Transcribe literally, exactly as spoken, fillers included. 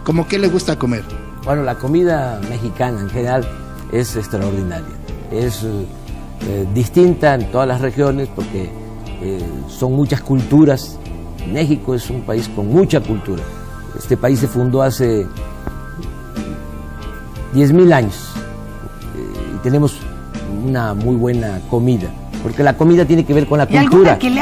¿Cómo qué le gusta comer? Bueno, la comida mexicana en general es extraordinaria. Es eh, distinta en todas las regiones porque eh, son muchas culturas. México es un país con mucha cultura. Este país se fundó hace diez mil años eh, y tenemos una muy buena comida, porque la comida tiene que ver con la cultura.